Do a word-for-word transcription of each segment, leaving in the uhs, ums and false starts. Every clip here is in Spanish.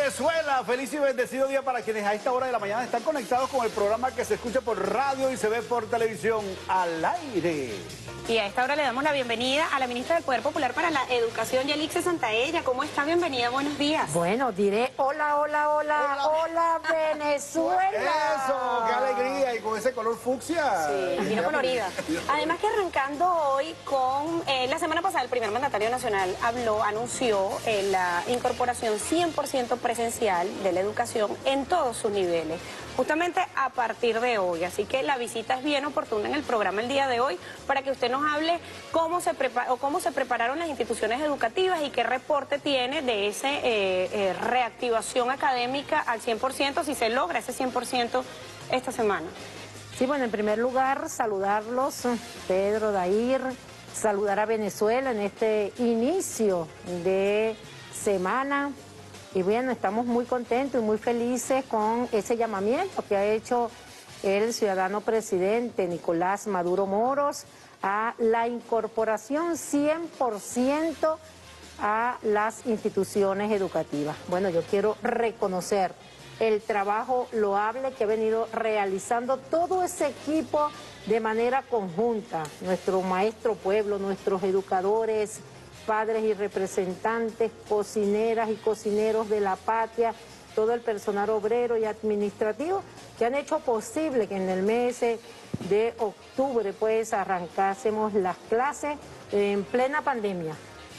Venezuela, feliz y bendecido día para quienes a esta hora de la mañana están conectados con el programa que se escucha por radio y se ve por televisión al aire. Y a esta hora le damos la bienvenida a la ministra del Poder Popular para la Educación, Yalixe Santaella. ¿Cómo está? Bienvenida, buenos días. Bueno, diré hola, hola, hola, hola, hola Venezuela. Eso, qué alegría, y con ese color fucsia. Sí, vino colorida. Además que arrancando hoy con, eh, la semana pasada el primer mandatario nacional habló, anunció eh, la incorporación cien por ciento presencial de la educación en todos sus niveles, justamente a partir de hoy. Así que la visita es bien oportuna en el programa el día de hoy para que usted nos hable cómo se, prepara, o cómo se prepararon las instituciones educativas y qué reporte tiene de esa eh, eh, reactivación académica al cien por ciento, si se logra ese cien por ciento esta semana. Sí, bueno, en primer lugar, saludarlos, Pedro, Dair, saludar a Venezuela en este inicio de semana. Y bueno, estamos muy contentos y muy felices con ese llamamiento que ha hecho el ciudadano presidente Nicolás Maduro Moros a la incorporación cien por ciento a las instituciones educativas. Bueno, yo quiero reconocer el trabajo loable que ha venido realizando todo ese equipo de manera conjunta, nuestro maestro pueblo, nuestros educadores, padres y representantes, cocineras y cocineros de la patria, todo el personal obrero y administrativo que han hecho posible que en el mes de octubre pues arrancásemos las clases en plena pandemia.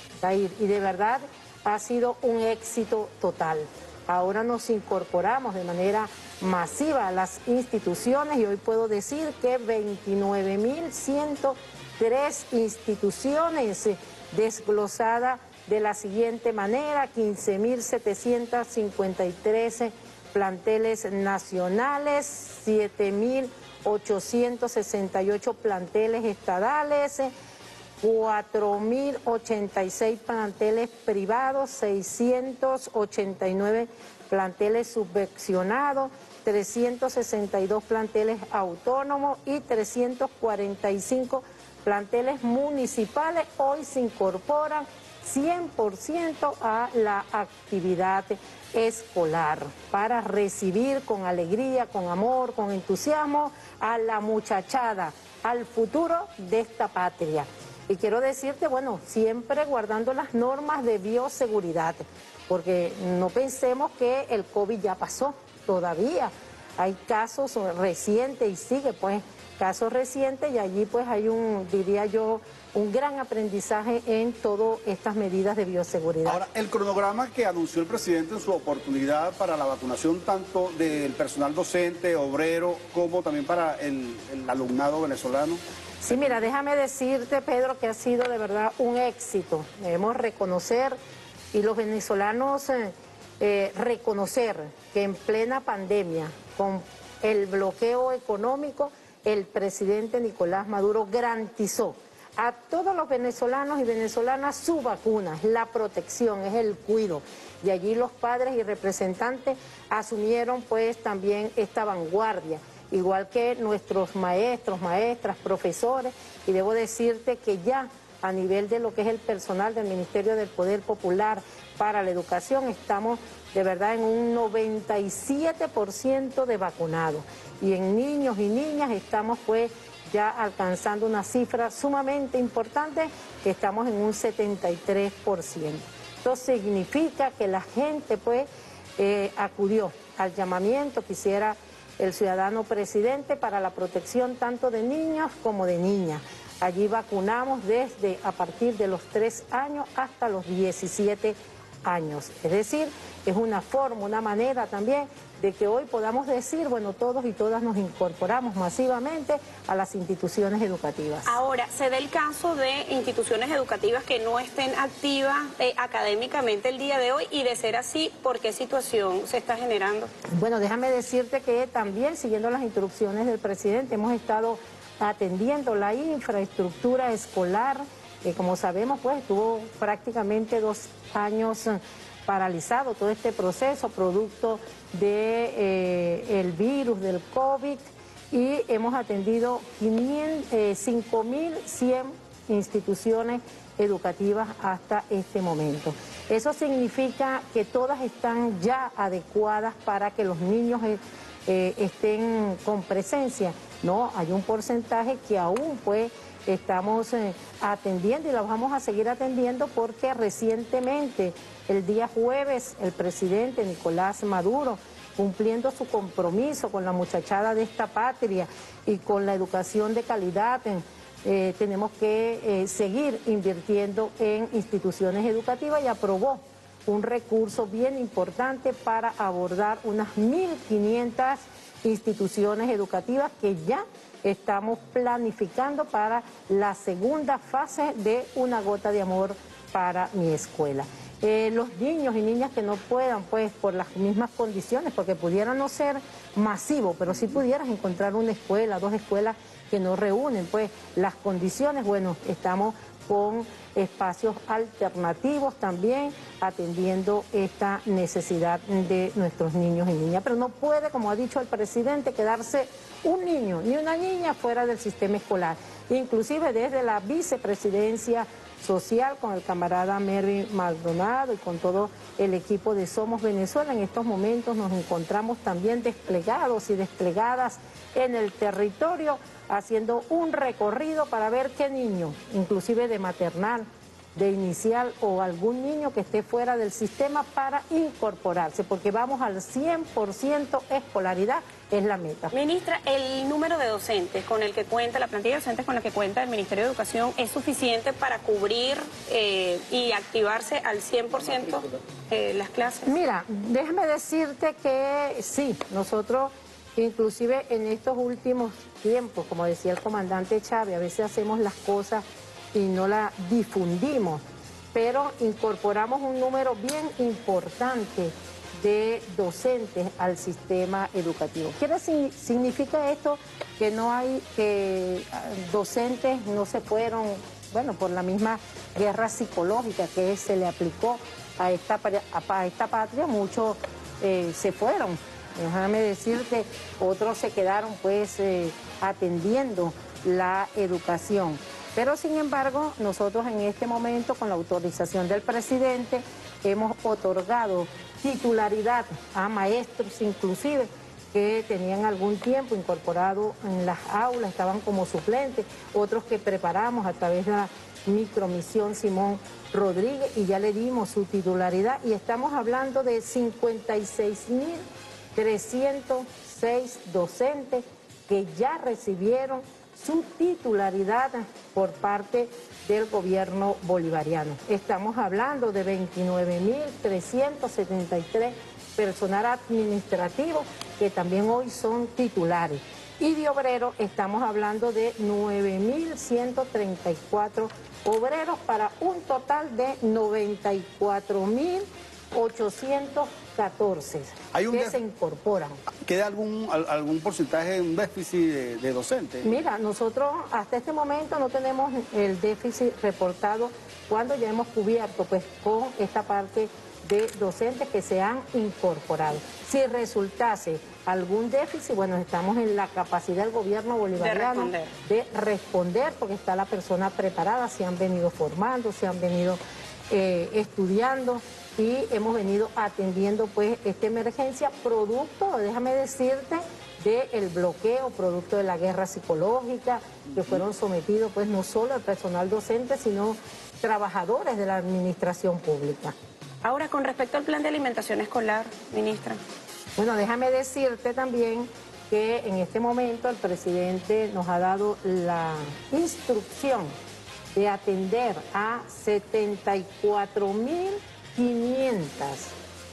Y de verdad ha sido un éxito total. Ahora nos incorporamos de manera masiva a las instituciones y hoy puedo decir que veintinueve mil ciento tres instituciones desglosada de la siguiente manera: quince mil setecientos cincuenta y tres planteles nacionales, siete mil ochocientos sesenta y ocho planteles estadales, cuatro mil ochenta y seis planteles privados, seiscientos ochenta y nueve planteles subvencionados, trescientos sesenta y dos planteles autónomos y trescientos cuarenta y cinco planteles municipales. Hoy se incorporan cien por ciento a la actividad escolar para recibir con alegría, con amor, con entusiasmo a la muchachada, al futuro de esta patria. Y quiero decirte, bueno, siempre guardando las normas de bioseguridad, porque no pensemos que el COVID ya pasó, todavía hay casos recientes y sigue pues casos recientes, y allí pues hay un, diría yo, un gran aprendizaje en todas estas medidas de bioseguridad. Ahora, el cronograma que anunció el presidente en su oportunidad para la vacunación tanto del personal docente, obrero, como también para el, el alumnado venezolano. Sí, mira, déjame decirte, Pedro, que ha sido de verdad un éxito. Debemos reconocer, y los venezolanos eh, eh, reconocer que en plena pandemia, con el bloqueo económico, el presidente Nicolás Maduro garantizó a todos los venezolanos y venezolanas su vacuna, la protección, es el cuidado. Y allí los padres y representantes asumieron pues también esta vanguardia, igual que nuestros maestros, maestras, profesores, y debo decirte que ya a nivel de lo que es el personal del Ministerio del Poder Popular para la Educación, estamos de verdad en un noventa y siete por ciento de vacunados. Y en niños y niñas estamos pues ya alcanzando una cifra sumamente importante, que estamos en un setenta y tres por ciento. Esto significa que la gente pues eh, acudió al llamamiento que hiciera el ciudadano presidente para la protección tanto de niños como de niñas. Allí vacunamos desde a partir de los tres años hasta los diecisiete años. Es decir, es una forma, una manera también de que hoy podamos decir, bueno, todos y todas nos incorporamos masivamente a las instituciones educativas. Ahora, se da el caso de instituciones educativas que no estén activas eh, académicamente el día de hoy, y de ser así, ¿por qué situación se está generando? Bueno, déjame decirte que también, siguiendo las instrucciones del presidente, hemos estado atendiendo la infraestructura escolar, que como sabemos pues estuvo prácticamente dos años paralizado todo este proceso producto de eh, el virus del COVID, y hemos atendido cinco mil cien instituciones educativas hasta este momento. Eso significa que todas están ya adecuadas para que los niños eh, eh, estén con presencia. No, hay un porcentaje que aún pues estamos eh, atendiendo y la vamos a seguir atendiendo porque recientemente, el día jueves, el presidente Nicolás Maduro, cumpliendo su compromiso con la muchachada de esta patria y con la educación de calidad, eh, tenemos que eh, seguir invirtiendo en instituciones educativas y aprobó un recurso bien importante para abordar unas mil quinientas instituciones educativas que ya estamos planificando para la segunda fase de Una Gota de Amor para mi escuela. Eh, los niños y niñas que no puedan, pues por las mismas condiciones, porque pudiera no ser masivo, pero si pudieras encontrar una escuela, dos escuelas que no reúnen pues las condiciones, bueno, estamos con espacios alternativos también atendiendo esta necesidad de nuestros niños y niñas. Pero no puede, como ha dicho el presidente, quedarse un niño ni una niña fuera del sistema escolar. Inclusive desde la vicepresidencia social con el camarada Mervin Maldonado y con todo el equipo de Somos Venezuela, en estos momentos nos encontramos también desplegados y desplegadas en el territorio, haciendo un recorrido para ver qué niño, inclusive de maternal, de inicial o algún niño que esté fuera del sistema para incorporarse, porque vamos al cien por ciento escolaridad, es la meta. Ministra, ¿el número de docentes con el que cuenta, la plantilla de docentes con la que cuenta el Ministerio de Educación es suficiente para cubrir eh, y activarse al cien por ciento eh, las clases? Mira, déjame decirte que sí, nosotros inclusive en estos últimos tiempos, como decía el comandante Chávez, a veces hacemos las cosas y no las difundimos, pero incorporamos un número bien importante de docentes al sistema educativo. ¿Qué significa esto? Que no hay, que docentes no se fueron, bueno, por la misma guerra psicológica que se le aplicó a esta, a esta patria, muchos eh, se fueron. Déjame decirte, otros se quedaron pues eh, atendiendo la educación. Pero sin embargo, nosotros en este momento, con la autorización del presidente, hemos otorgado titularidad a maestros inclusive que tenían algún tiempo incorporado en las aulas, estaban como suplentes, otros que preparamos a través de la micromisión Simón Rodríguez y ya le dimos su titularidad y estamos hablando de cincuenta y seis mil trescientos seis docentes que ya recibieron su titularidad por parte del gobierno bolivariano. Estamos hablando de veintinueve mil trescientos setenta y tres personal administrativo que también hoy son titulares. Y de obreros estamos hablando de nueve mil ciento treinta y cuatro obreros para un total de noventa y cuatro mil ochocientos catorce Hay un que se incorporan. ¿Queda algún, algún porcentaje, un déficit de, de docentes? Mira, nosotros hasta este momento no tenemos el déficit reportado cuando ya hemos cubierto pues con esta parte de docentes que se han incorporado. Si resultase algún déficit, bueno, estamos en la capacidad del gobierno bolivariano de responder, de responder porque está la persona preparada, se han venido formando, se han venido eh, estudiando y hemos venido atendiendo pues esta emergencia producto, déjame decirte, del bloqueo, producto de la guerra psicológica que fueron sometidos pues no solo el personal docente, sino trabajadores de la administración pública. Ahora, con respecto al plan de alimentación escolar, ministra. Bueno, déjame decirte también que en este momento el presidente nos ha dado la instrucción de atender a setenta y cuatro mil quinientas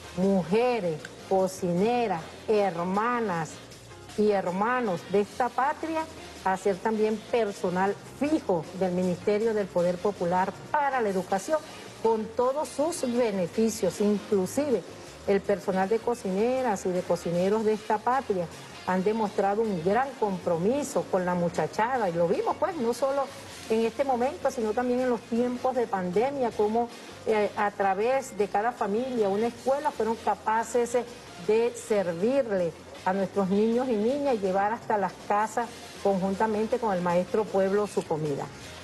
mujeres, cocineras, hermanas y hermanos de esta patria a ser también personal fijo del Ministerio del Poder Popular para la Educación, con todos sus beneficios, inclusive el personal de cocineras y de cocineros de esta patria han demostrado un gran compromiso con la muchachada y lo vimos pues no solo en este momento, sino también en los tiempos de pandemia, como eh, a través de cada familia, una escuela, fueron capaces de servirle a nuestros niños y niñas y llevar hasta las casas conjuntamente con el maestro pueblo su comida.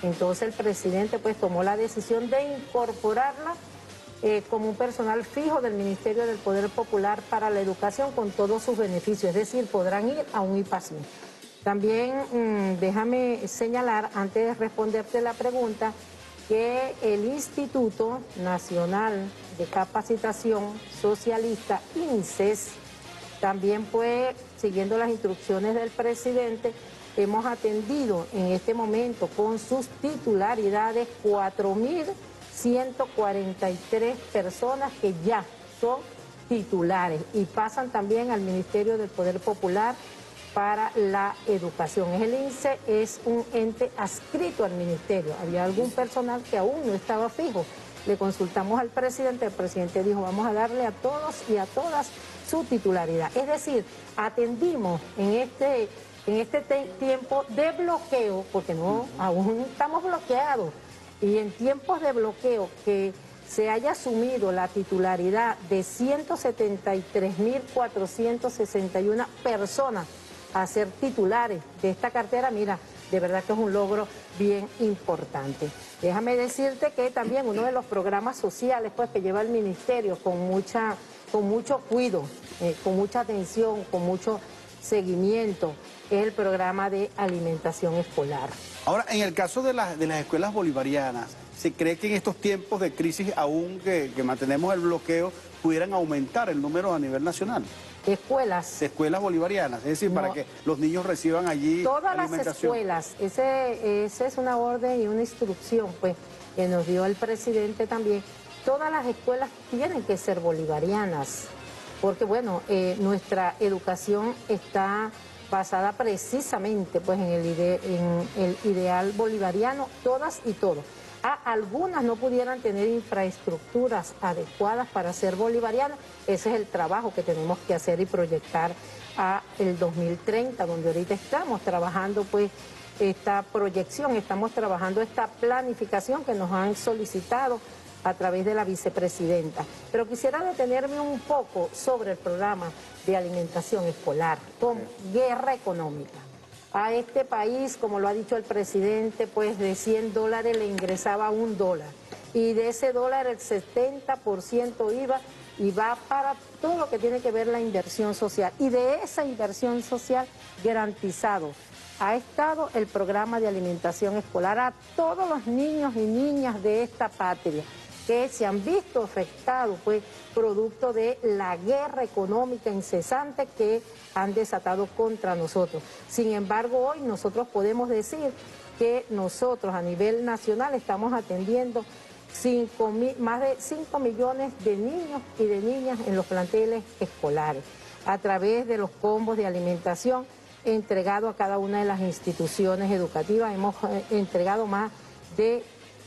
Entonces el presidente pues tomó la decisión de incorporarla eh, como un personal fijo del Ministerio del Poder Popular para la Educación con todos sus beneficios, es decir, podrán ir a un I P A C I. También mmm, déjame señalar, antes de responderte la pregunta, que el Instituto Nacional de Capacitación Socialista, INSES, también fue, siguiendo las instrucciones del presidente, hemos atendido en este momento con sus titularidades cuatro mil ciento cuarenta y tres personas que ya son titulares y pasan también al Ministerio del Poder Popular para la Educación. El INSEE es un ente adscrito al ministerio. Había algún personal que aún no estaba fijo. Le consultamos al presidente, el presidente dijo vamos a darle a todos y a todas su titularidad. Es decir, atendimos en este, en este tiempo de bloqueo, porque no, aún estamos bloqueados, y en tiempos de bloqueo que se haya asumido la titularidad de ciento setenta y tres mil cuatrocientas sesenta y una personas a ser titulares de esta cartera, mira, de verdad que es un logro bien importante. Déjame decirte que también uno de los programas sociales pues, que lleva el ministerio con, mucha, con mucho cuidado, eh, con mucha atención, con mucho seguimiento, es el programa de alimentación escolar. Ahora, en el caso de, la, de las escuelas bolivarianas, ¿se cree que en estos tiempos de crisis, aún que, que mantenemos el bloqueo, pudieran aumentar el número a nivel nacional? Escuelas. De escuelas bolivarianas, es decir, no, para que los niños reciban allí todas alimentación. Las escuelas, ese, esa es una orden y una instrucción pues que nos dio el presidente también. Todas las escuelas tienen que ser bolivarianas, porque bueno, eh, nuestra educación está basada precisamente pues en el, ide en el ideal bolivariano, todas y todos. Ah, algunas no pudieran tener infraestructuras adecuadas para ser bolivarianas. Ese es el trabajo que tenemos que hacer y proyectar a el dos mil treinta, donde ahorita estamos trabajando pues esta proyección, estamos trabajando esta planificación que nos han solicitado a través de la vicepresidenta. Pero quisiera detenerme un poco sobre el programa de alimentación escolar con guerra económica. A este país, como lo ha dicho el presidente, pues de cien dólares le ingresaba un dólar. Y de ese dólar el setenta por ciento iba y va para todo lo que tiene que ver la inversión social. Y de esa inversión social garantizado ha estado el programa de alimentación escolar a todos los niños y niñas de esta patria que se han visto afectados, pues, producto de la guerra económica incesante que han desatado contra nosotros. Sin embargo, hoy nosotros podemos decir que nosotros a nivel nacional estamos atendiendo cinco mil, más de cinco millones de niños y de niñas en los planteles escolares, a través de los combos de alimentación entregado a cada una de las instituciones educativas. Hemos eh, entregado más de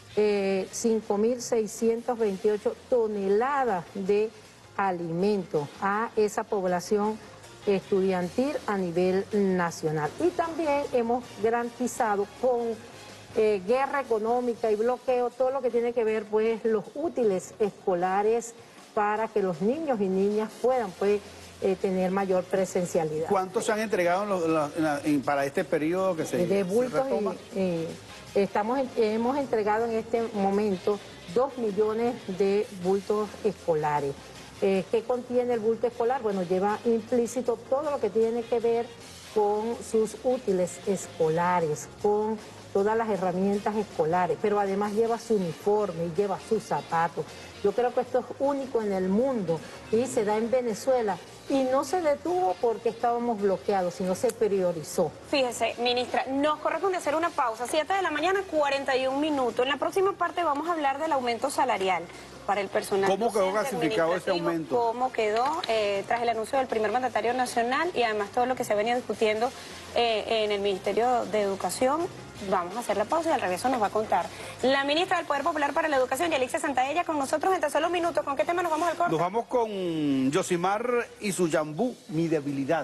Eh, cinco mil seiscientas veintiocho toneladas de alimentos a esa población estudiantil a nivel nacional. Y también hemos garantizado con eh, guerra económica y bloqueo todo lo que tiene que ver pues los útiles escolares para que los niños y niñas puedan pues eh, tener mayor presencialidad. ¿Cuántos se han entregado en lo, en la, en, para este periodo que se, de bultos se retoma? Y, eh, Estamos, hemos entregado en este momento dos millones de bultos escolares. Eh, ¿Qué contiene el bulto escolar? Bueno, lleva implícito todo lo que tiene que ver con sus útiles escolares, con todas las herramientas escolares, pero además lleva su uniforme y lleva sus zapatos. Yo creo que esto es único en el mundo y se da en Venezuela. Y no se detuvo porque estábamos bloqueados, sino se priorizó. Fíjese, ministra, nos corresponde hacer una pausa, siete de la mañana, cuarenta y un minutos. En la próxima parte vamos a hablar del aumento salarial para el personal. ¿Cómo quedó clasificado ese aumento? ¿Cómo quedó eh, tras el anuncio del primer mandatario nacional y además todo lo que se venía discutiendo eh, en el Ministerio de Educación? Vamos a hacer la pausa y al regreso nos va a contar la ministra del Poder Popular para la Educación, Yalixia Santaella, con nosotros en tan solo minutos. ¿Con qué tema nos vamos al corte? Nos vamos con Yosimar y su Yambú, mi debilidad.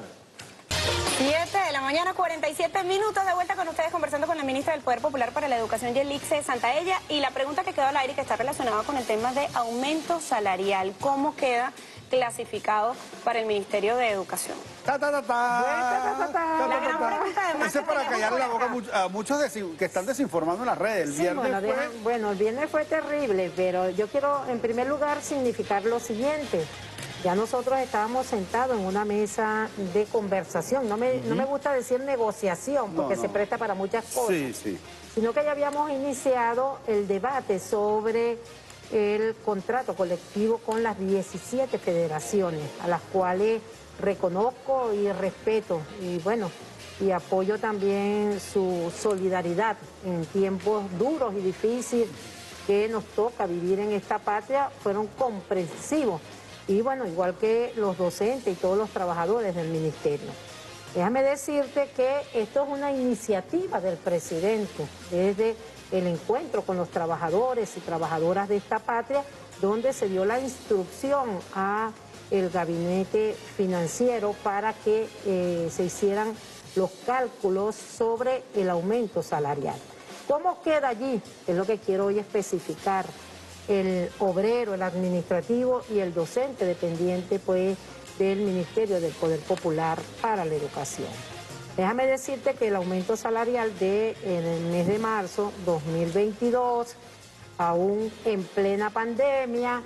siete de la mañana, cuarenta y siete minutos, de vuelta con ustedes conversando con la ministra del Poder Popular para la Educación, Yalixia Santaella, y la pregunta que quedó al aire que está relacionada con el tema de aumento salarial. ¿Cómo queda clasificado para el Ministerio de Educación. Ta, ta, ta, ta. Ta, ta, ta, ta. La gran pregunta de Eso es para callar la boca a much- a muchos desin- que están desinformando en las redes. El Sí, viernes bueno, fue... deja- bueno, el viernes fue terrible, pero yo quiero en primer lugar significar lo siguiente. Ya nosotros estábamos sentados en una mesa de conversación. No me, no me gusta decir negociación porque No, se no. presta para muchas cosas. Sí, sí. Sino que ya habíamos iniciado el debate sobre el contrato colectivo con las diecisiete federaciones, a las cuales reconozco y respeto, y bueno, y apoyo también su solidaridad en tiempos duros y difíciles que nos toca vivir en esta patria. Fueron comprensivos, y bueno, igual que los docentes y todos los trabajadores del ministerio. Déjame decirte que esto es una iniciativa del presidente, desde el encuentro con los trabajadores y trabajadoras de esta patria, donde se dio la instrucción a el gabinete financiero para que eh, se hicieran los cálculos sobre el aumento salarial. ¿Cómo queda allí? Es lo que quiero hoy especificar. El obrero, el administrativo y el docente dependiente, pues, del Ministerio del Poder Popular para la Educación. Déjame decirte que el aumento salarial de en el mes de marzo dos mil veintidós, aún en plena pandemia,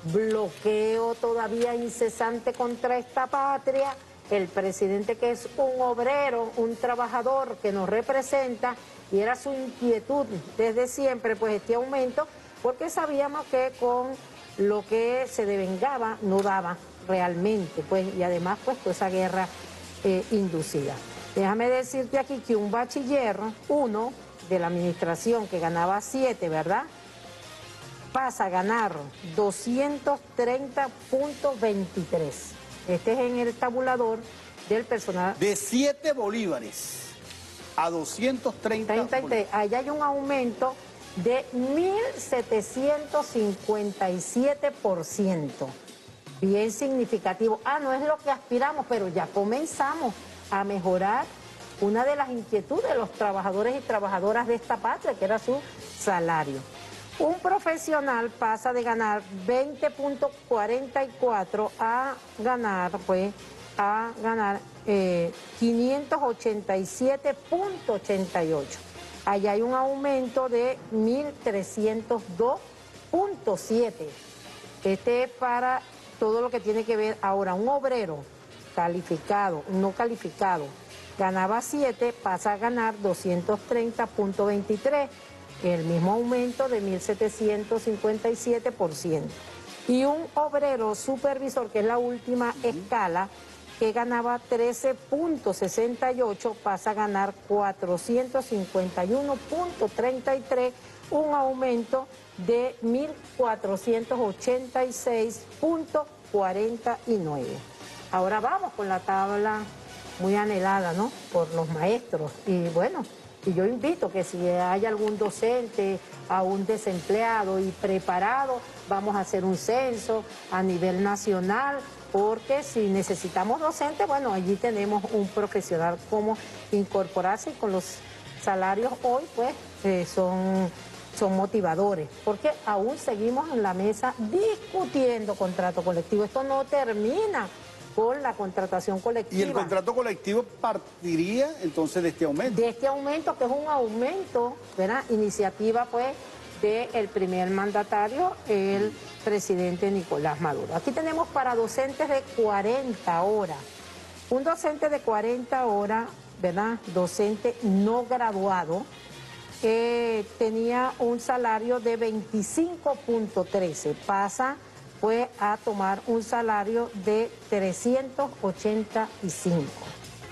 bloqueo todavía incesante contra esta patria, el presidente, que es un obrero, un trabajador que nos representa, y era su inquietud desde siempre, pues, este aumento, porque sabíamos que con lo que se devengaba no daba realmente, pues, y además, pues, toda esa guerra eh, inducida. Déjame decirte aquí que un bachiller, uno de la administración, que ganaba siete, ¿verdad?, pasa a ganar doscientos treinta punto veintitrés. Este es en el tabulador del personal. De siete bolívares a doscientos treinta treinta y tres. Allá hay un aumento de mil setecientos cincuenta y siete por ciento. Bien significativo. Ah, no es lo que aspiramos, pero ya comenzamos a mejorar una de las inquietudes de los trabajadores y trabajadoras de esta patria, que era su salario. Un profesional pasa de ganar veinte punto cuarenta y cuatro a ganar, pues, a ganar eh, quinientos ochenta y siete punto ochenta y ocho. Allá hay un aumento de mil trescientos dos punto siete. Este es para todo lo que tiene que ver. Ahora, un obrero calificado, no calificado, ganaba siete, pasa a ganar doscientos treinta punto veintitrés, el mismo aumento de mil setecientos cincuenta y siete por ciento. Y un obrero supervisor, que es la última escala, que ganaba trece punto sesenta y ocho, pasa a ganar cuatrocientos cincuenta y uno punto treinta y tres, un aumento de mil cuatrocientos ochenta y seis punto cuarenta y nueve. Ahora vamos con la tabla muy anhelada, ¿no?, por los maestros. Y bueno, y yo invito que si hay algún docente, a un desempleado y preparado, vamos a hacer un censo a nivel nacional, porque si necesitamos docentes, bueno, allí tenemos un profesional como incorporarse, y con los salarios hoy, pues, eh, son, son motivadores, porque aún seguimos en la mesa discutiendo contrato colectivo. Esto no termina con la contratación colectiva. Y el contrato colectivo partiría entonces de este aumento. De este aumento, que es un aumento, ¿verdad?, iniciativa, pues, del primer mandatario, el presidente Nicolás Maduro. Aquí tenemos para docentes de cuarenta horas. Un docente de cuarenta horas, ¿verdad?, docente no graduado, eh, tenía un salario de veinticinco punto trece, pasa pues a tomar un salario de trescientos ochenta y cinco.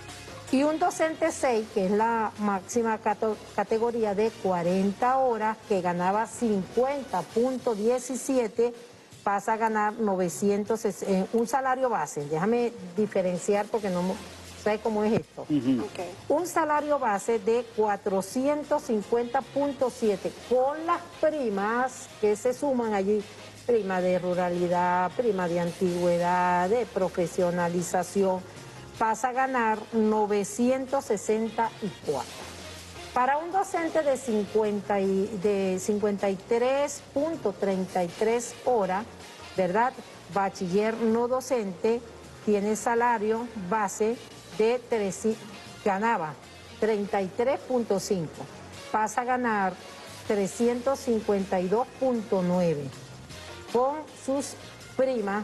Y un docente seis, que es la máxima categoría de cuarenta horas, que ganaba cincuenta punto diecisiete, pasa a ganar novecientos, eh, un salario base. Déjame diferenciar porque no sé cómo es esto. Uh-huh. Okay. Un salario base de cuatrocientos cincuenta punto siete, con las primas que se suman allí, prima de ruralidad, prima de antigüedad, de profesionalización, pasa a ganar novecientos sesenta y cuatro. Para un docente de, cincuenta y, de cincuenta y tres punto treinta y tres horas, ¿verdad?, bachiller no docente tiene salario base de tres, ganaba treinta y tres punto cinco, pasa a ganar trescientos cincuenta y dos punto nueve. Con sus primas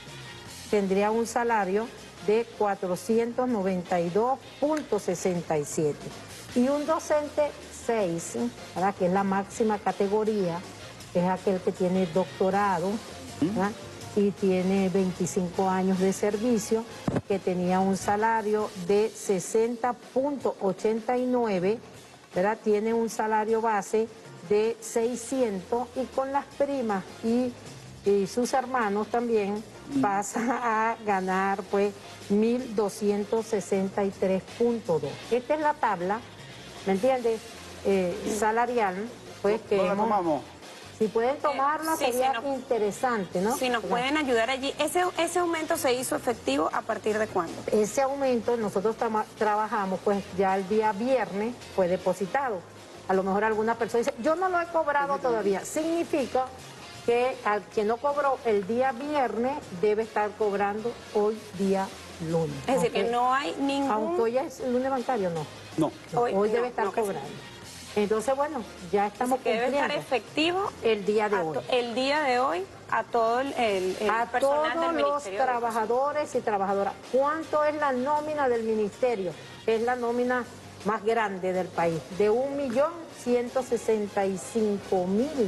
tendría un salario de cuatrocientos noventa y dos punto sesenta y siete. Y un docente seis, ¿verdad?, que es la máxima categoría, es aquel que tiene doctorado, ¿verdad?, y tiene veinticinco años de servicio, que tenía un salario de sesenta punto ochenta y nueve, ¿verdad?, tiene un salario base de seiscientos, y con las primas y, y sus hermanos también pasa a ganar pues mil doscientos sesenta y tres punto dos. Esta es la tabla, ¿me entiendes?, eh, salarial, pues que ¿Dónde hemos... tomamos? Si pueden tomarla, Eh, sí, sería si no- interesante, ¿no? Si nos pueden ayudar allí, ¿ese, ese aumento se hizo efectivo a partir de cuándo? Ese aumento nosotros trama- trabajamos, pues ya el día viernes fue depositado. A lo mejor alguna persona dice, yo no lo he cobrado todavía. Significa que al que no cobró el día viernes debe estar cobrando hoy día lunes. Es decir, que Aunque- no hay ningún... Aunque hoy es lunes bancario, no. No. Hoy, Hoy- debe no, estar no, que sí. cobrando. Entonces, bueno, ya estamos que debe estar cumpliendo efectivo el día de a hoy. to- el día de hoy a todo el, el- el A personal todos del los Ministerio de trabajadores y trabajadoras. ¿Cuánto es la nómina del ministerio? Es la nómina más grande del país, de un millón ciento sesenta y cinco mil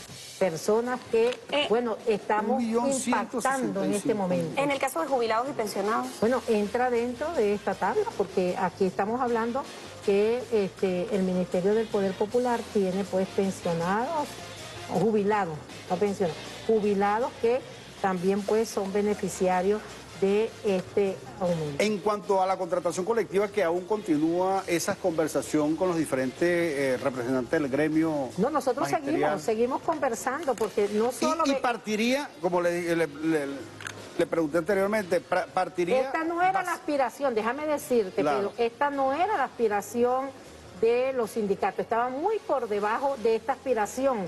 personas que, Eh, bueno, estamos un millón ciento sesenta y impactando en este cinco mil. momento. En el caso de jubilados y pensionados. Bueno, entra dentro de esta tabla, porque aquí estamos hablando que este, el Ministerio del Poder Popular tiene pues pensionados, o jubilados, no pensionados, jubilados que también pues son beneficiarios de este aumento. En cuanto a la contratación colectiva, que aún continúa esa conversación con los diferentes eh, representantes del gremio. No, nosotros magisterial. seguimos, seguimos conversando, porque no solo... Y, y ve- partiría, como le, le- le- le pregunté anteriormente, pra- partiría... Esta no era bas- la aspiración, déjame decirte, Claro. pero esta no era la aspiración de los sindicatos, estaba muy por debajo de esta aspiración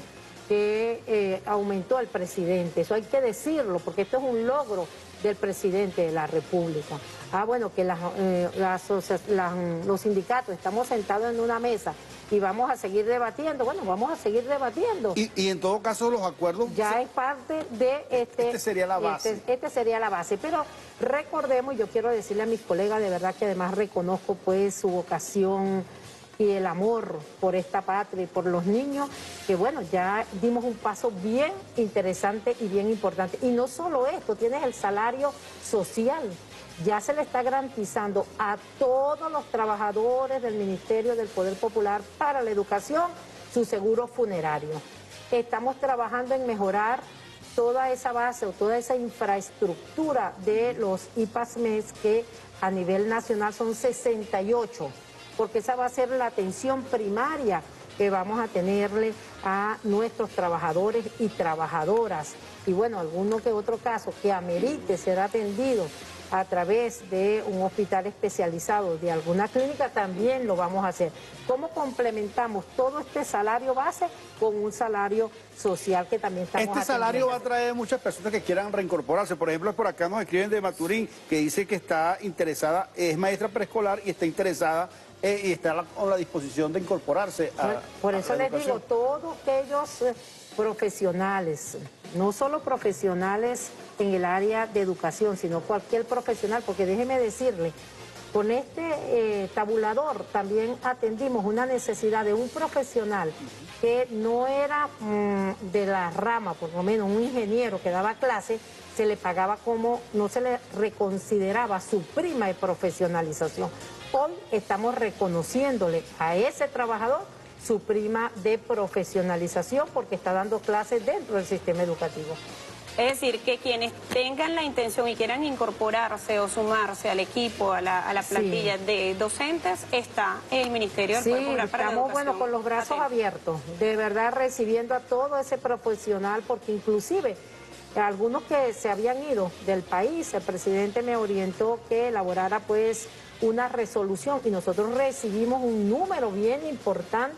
que eh, aumentó el presidente. Eso hay que decirlo, porque esto es un logro del presidente de la República. Ah, bueno, que las, eh, las asocia- las, mm, los sindicatos estamos sentados en una mesa y vamos a seguir debatiendo. Bueno, vamos a seguir debatiendo. Y, y en todo caso los acuerdos... Ya es parte de este... Este sería la base. Este, este sería la base. Pero recordemos, yo quiero decirle a mis colegas, de verdad que además reconozco pues su vocación y el amor por esta patria y por los niños, que bueno, ya dimos un paso bien interesante y bien importante. Y no solo esto, tienes el salario social. Ya se le está garantizando a todos los trabajadores del Ministerio del Poder Popular para la Educación su seguro funerario. Estamos trabajando en mejorar toda esa base o toda esa infraestructura de los I P A S M E S, que a nivel nacional son sesenta y ocho, porque esa va a ser la atención primaria que vamos a tenerle a nuestros trabajadores y trabajadoras. Y bueno, alguno que otro caso que amerite ser atendido a través de un hospital especializado, de alguna clínica, también lo vamos a hacer. ¿Cómo complementamos todo este salario base con un salario social que también estamos Este salario va a atendiendo? traer muchas personas que quieran reincorporarse. Por ejemplo, por acá nos escriben de Maturín, que dice que está interesada, es maestra preescolar y está interesada eh, y está a la- a la disposición de incorporarse a Por, por a eso la les digo, educación. todos aquellos eh, profesionales, no solo profesionales en el área de educación, sino cualquier profesional, porque déjeme decirle, con este eh, tabulador también atendimos una necesidad de un profesional que no era mm, de la rama, por lo menos un ingeniero que daba clase, se le pagaba como, no se le reconsideraba su prima de profesionalización. Hoy estamos reconociéndole a ese trabajador su prima de profesionalización porque está dando clases dentro del sistema educativo. Es decir, que quienes tengan la intención y quieran incorporarse o sumarse al equipo, a la, a la Sí. plantilla de docentes, está el Ministerio del Sí, Poder Popular para la estamos Educación. bueno con los brazos Atento. abiertos, de verdad recibiendo a todo ese profesional, porque inclusive algunos que se habían ido del país, el presidente me orientó que elaborara pues una resolución y nosotros recibimos un número bien importante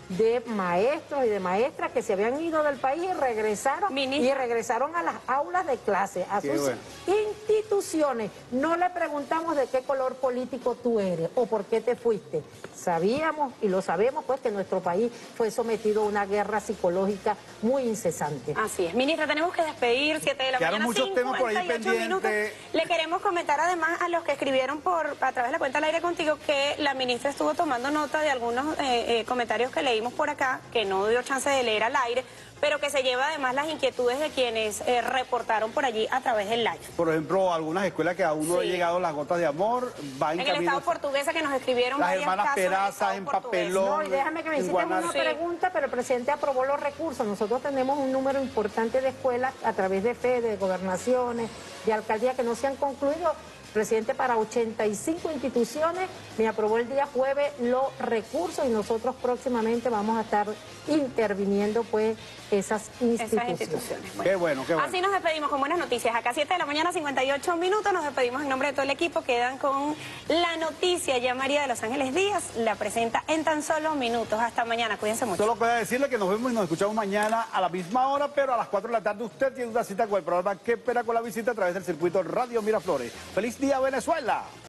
de maestros y de maestras que se habían ido del país y regresaron Ministra. y regresaron a las aulas de clase, a Qué sus bueno. instituciones. No le preguntamos de qué color político tú eres o por qué te fuiste. Sabíamos y lo sabemos pues que nuestro país fue sometido a una guerra psicológica muy incesante. Así es. Ministra, tenemos que despedir, siete de la Quedaron mañana, muchos temas por ahí cincuenta y ocho minutos. pendientes. Le queremos comentar además a los que escribieron por a través de la cuenta al aire contigo que la ministra estuvo tomando nota de algunos eh, eh, comentarios que leímos por acá, que no dio chance de leer al aire, pero que se lleva además las inquietudes de quienes eh, reportaron por allí a través del live. Por ejemplo, algunas escuelas que aún no Sí. han llegado las gotas de amor, va en, En el camino. estado portuguesa que nos escribieron Las varios hermanas casos del Peraza estado en portugués. papelón. No, y déjame que me en hiciste Guanar- una Sí. pregunta, pero el presidente aprobó los recursos. Nosotros tenemos un número importante de escuelas a través de F E D, de gobernaciones, de alcaldías que no se han concluido. El presidente para ochenta y cinco instituciones me aprobó el día jueves los recursos y nosotros próximamente vamos a estar interviniendo pues esas instituciones. Esas instituciones. Bueno. Qué bueno, qué bueno. Así nos despedimos con buenas noticias. Acá siete de la mañana, cincuenta y ocho minutos. Nos despedimos en nombre de todo el equipo. Quedan con la noticia. Ya María de Los Ángeles Díaz la presenta en tan solo minutos. Hasta mañana. Cuídense mucho. Solo queda decirle que nos vemos y nos escuchamos mañana a la misma hora, pero a las cuatro de la tarde usted tiene una cita con el programa Que Espera con la Visita a través del circuito Radio Miraflores. ¡Feliz día, Venezuela!